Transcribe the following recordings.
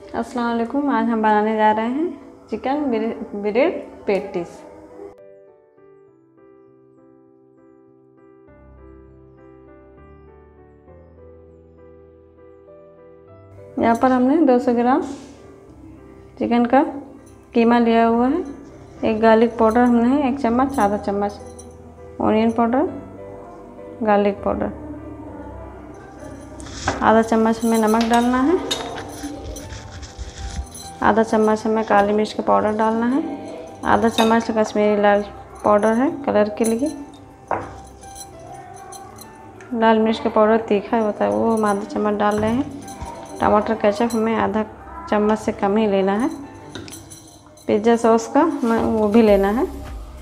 अस्सलाम वालेकुम। आज हम बनाने जा रहे हैं चिकन ब्रेड पैटीज। यहाँ पर हमने 200 ग्राम चिकन का कीमा लिया हुआ है। एक गार्लिक पाउडर हमने 1 चम्मच, आधा चम्मच ऑनियन पाउडर, गार्लिक पाउडर, आधा चम्मच हमें नमक डालना है, आधा चम्मच हमें काली मिर्च का पाउडर डालना है, आधा चम्मच कश्मीरी लाल पाउडर है कलर के लिए। लाल मिर्च का पाउडर तीखा होता है वो हम आधा चम्मच डाल रहे हैं। टमाटर केचप हमें आधा चम्मच से कम ही लेना है। पिज़्ज़ा सॉस का हमें वो भी लेना है,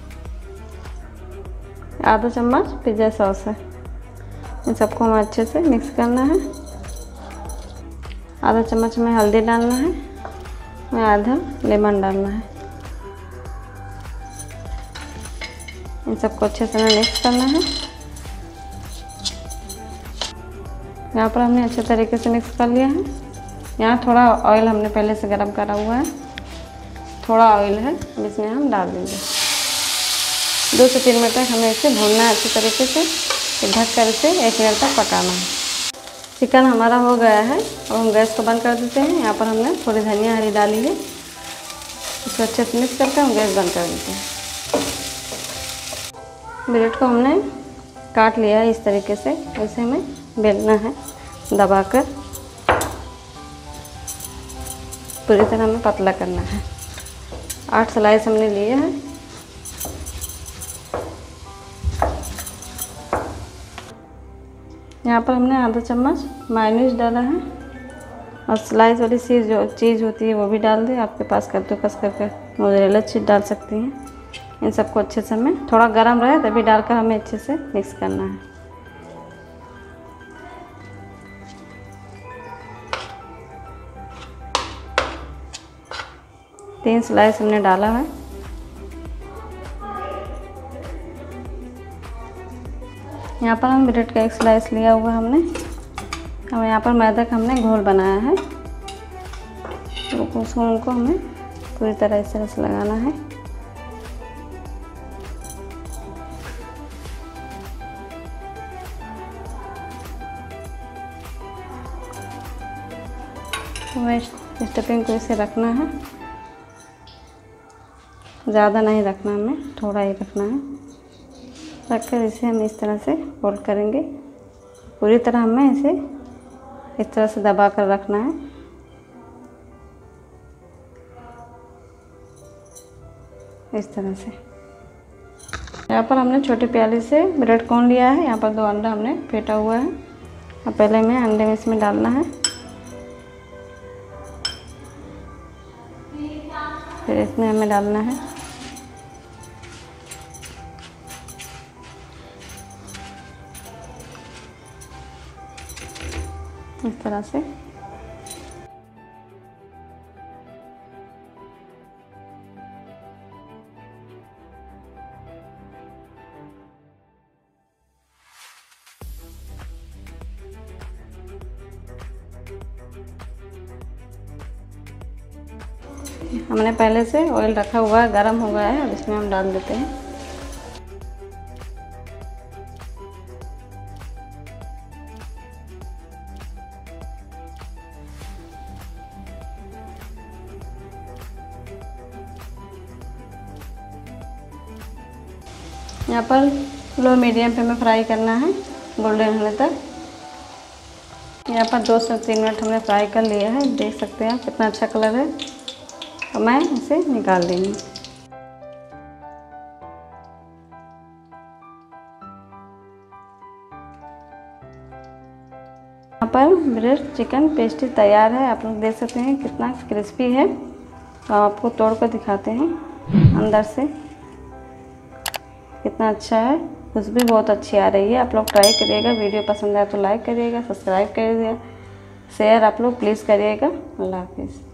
आधा चम्मच पिज़्ज़ा सॉस है। इन सबको हमें अच्छे से मिक्स करना है। आधा चम्मच हमें हल्दी डालना है, में आधा लेमन डालना है। इन सबको अच्छे से मिक्स करना है। यहाँ पर हमने अच्छे तरीके से मिक्स कर लिया है। यहाँ थोड़ा ऑयल हमने पहले से गरम करा हुआ है, थोड़ा ऑयल है, इसमें हम डाल देंगे। 2 से 3 मिनट तक हमें इसे भूनना है अच्छे तरीके से। ढक कर इसे 1 मिनट तक पकाना है। चिकन हमारा हो गया है। अब हम गैस को बंद कर देते हैं। यहाँ पर हमने थोड़ी धनिया हरी डाली है। इसको अच्छे से मिक्स करके हम गैस बंद कर देते हैं। ब्रेड को हमने काट लिया है इस तरीके से। इसे हमें बेलना है दबाकर, पूरी तरह हमें पतला करना है। 8 स्लाइस हमने लिए हैं। यहाँ पर हमने आधा चम्मच मायोनीज डाला है और स्लाइस वाली चीज़ होती है वो भी डाल दें। आपके पास कद्दूकस करके मोज़रेला चीज़ डाल सकती हैं। इन सबको अच्छे से हमें थोड़ा गरम रहे तभी डालकर हमें अच्छे से मिक्स करना है। तीन स्लाइस हमने डाला है। यहाँ पर हम ब्रेड का 1 स्लाइस लिया हुआ हमने। अब यहाँ पर मैदा का हमने घोल बनाया है, तो उनको हमें पूरी तरह इस तरह से लगाना है। हमें स्टफिंग को इसे रखना है, ज़्यादा नहीं रखना, हमें थोड़ा ही रखना है। रखकर इसे हम इस तरह से फोल्ड करेंगे। पूरी तरह हमें इसे इस तरह से दबा कर रखना है। इस तरह से। यहाँ पर हमने छोटी प्याली से ब्रेड कॉर्न लिया है। यहाँ पर 2 अंडा हमने फेंटा हुआ है। अब पहले हमें अंडे में इसमें डालना है, फिर इसमें हमें डालना है इस तरह से। हमने पहले से ऑयल रखा हुआ है, गरम हो गया है। अब इसमें हम डाल देते हैं। यहाँ पर लो मीडियम पे हमें फ्राई करना है गोल्डन होने तक। यहाँ पर 2 से 3 मिनट हमने फ्राई कर लिया है। देख सकते हैं कितना अच्छा कलर है। तो मैं इसे निकाल देंगी। यहाँ पर ब्रेड चिकन पेस्ट्री तैयार है। आप लोग देख सकते हैं कितना क्रिस्पी है। तो आपको तोड़ कर दिखाते हैं अंदर से कितना अच्छा है। खुशबू बहुत अच्छी आ रही है। आप लोग ट्राई करिएगा। वीडियो पसंद आए तो लाइक करिएगा, सब्सक्राइब करिएगा, शेयर आप लोग प्लीज़ करिएगा। अल्लाह हाफिज़।